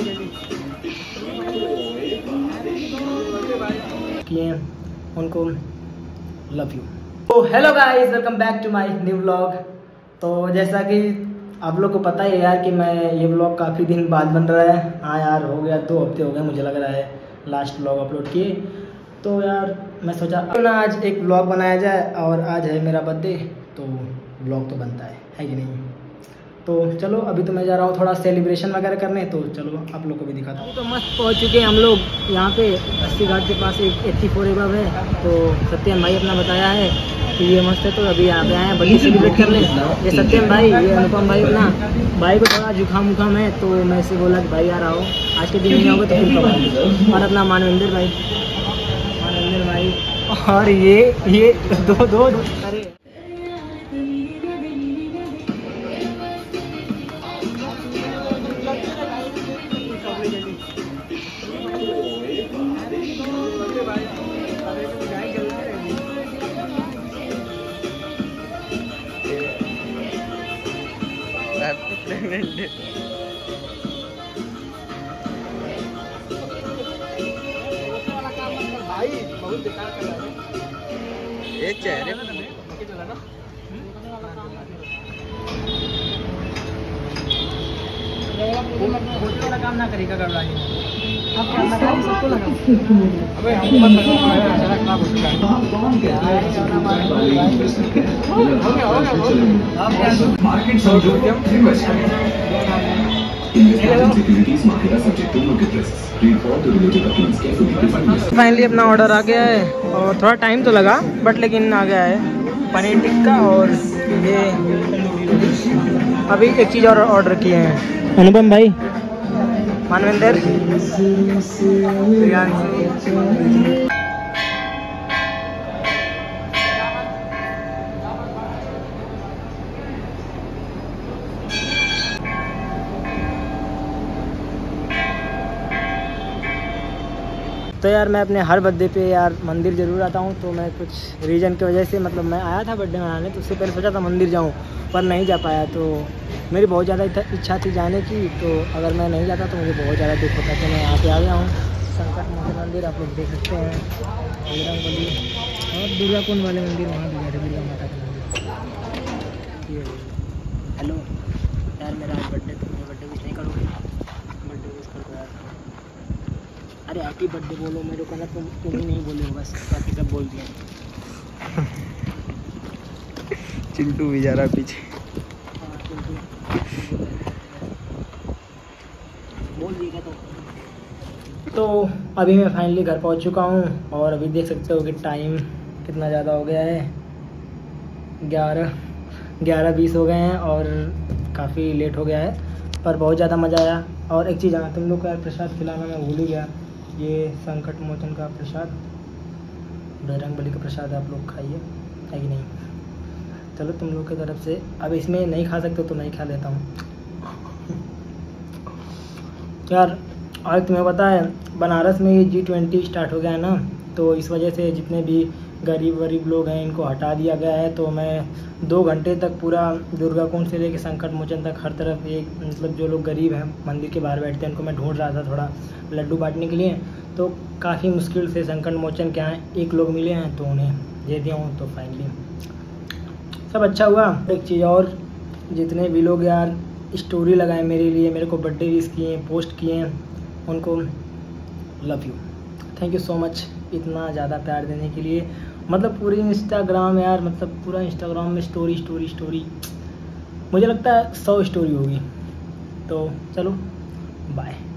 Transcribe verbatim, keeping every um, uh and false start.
किए उनको love you. तो hello guys, welcome back to my new vlog. तो जैसा कि आप लोग को पता ही है यार कि मैं ये व्लॉग काफ़ी दिन बाद बन रहा है। हाँ यार, हो गया दो हफ्ते हो गए मुझे लग रहा है लास्ट व्लॉग अपलोड किए। तो यार मैं सोचा ना आज एक व्लॉग बनाया जाए, और आज है मेरा बर्थडे तो व्लॉग तो बनता है है कि नहीं। तो चलो अभी तो मैं जा रहा हूँ थोड़ा सेलिब्रेशन वगैरह करने, तो चलो आप लोग को भी दिखाता हूँ। तो मस्त पहुँच चुके हैं हम लोग यहाँ पे अस्सी घाट के पास एक एट्टी फोर एबव है। तो सत्यम भाई अपना बताया है कि ये मस्त है, तो अभी यहाँ पे आए हैं बर्थडे सेलिब्रेट करने। ये सत्यम भाई, ये अनुपम भाई, अपना भाई को थोड़ा जुकाम उखाम है, तो मैं इसे बोला कि भाई यार आओ, आज के दिन नहीं आओगे तो फिर कब आओगे। और अपना मानवेंद्र भाई मानवेंद्र भाई और ये ये दो दो अरे भाई बहुत बेकार कर रहा है ये चेहरे में ना। फोटो वाला काम ना करेगा कर रहा है। अब क्या लगा सबको लगा। अबे हमको मत लगा, सारा खराब हो चुका है। मार्केट फाइनली अपना ऑर्डर आ गया है, और थोड़ा टाइम तो लगा बट लेकिन आ गया है पनीर टिक्का। और ये अभी एक चीज़ और ऑर्डर किए हैं अनुपम भाई, मानवेंद्र, तो यार मैं अपने हर बर्थडे पे यार मंदिर ज़रूर आता हूँ। तो मैं कुछ रीज़न की वजह से, मतलब मैं आया था बर्थडे मनाने, तो उससे पहले सोचा था मंदिर जाऊँ पर नहीं जा पाया। तो मेरी बहुत ज़्यादा इच्छा थी जाने की, तो अगर मैं नहीं जाता तो मुझे बहुत ज़्यादा दुख होता। तो मैं यहाँ पे आ गया हूँ संकट मोचन मंदिर, आप लोग देख सकते हैं बजरंग बली और दुर्गा कुंड वाले मंदिर, वहाँ भी गए थे दुर्गा माता का मंदिर। हेलो यार, मेरा आज बर्थडे, तो मुझे बर्थडे विश नहीं करोगे? बर्थडे विश कर दो यार। अरे हैप्पी बर्थडे बोलो मेरे को ना, तुम तुम ही नहीं बोले हो, बस बाकी सब बोल दिया। चिंटू भी जा रहा है पीछे। हाँ चिंटू बोल दिएगा तो। तो अभी मैं फाइनली घर पहुंच चुका हूं, और अभी देख सकते हो कि टाइम कितना ज़्यादा हो गया है, ग्यारह ग्यारह बीस हो गए हैं और काफ़ी लेट हो गया है, पर बहुत ज़्यादा मज़ा आया। और एक चीज़, हाँ तुम लोग का प्रसाद खिलाना मैं भूल ही गया, ये संकट मोचन का प्रसाद, बजरंग बली का प्रसाद, आप लोग खाइए है कि नहीं। चलो तुम लोग की तरफ से, अब इसमें नहीं खा सकते तो नहीं खा लेता हूँ यार। आज तुम्हें पता है बनारस में ये जी ट्वेंटी स्टार्ट हो गया है ना, तो इस वजह से जितने भी गरीब गरीब लोग हैं इनको हटा दिया गया है। तो मैं दो घंटे तक पूरा दुर्गा कुंड से लेकर संकट मोचन तक हर तरफ एक, मतलब जो लोग गरीब हैं मंदिर के बाहर बैठते हैं उनको मैं ढूंढ रहा था थोड़ा लड्डू बांटने के लिए। तो काफ़ी मुश्किल से संकट मोचन के यहाँ एक लोग मिले हैं, तो उन्हें दे दिया हूँ। तो फाइनली सब अच्छा हुआ। एक चीज़ और, जितने भी लोग यार स्टोरी लगाए मेरे लिए, मेरे को बर्थडे विश किए, पोस्ट किए, उनको love you, thank you so much इतना ज़्यादा प्यार देने के लिए। मतलब पूरी इंस्टाग्राम यार, मतलब पूरा इंस्टाग्राम में स्टोरी स्टोरी स्टोरी, मुझे लगता है सौ स्टोरी होगी। तो चलो बाय।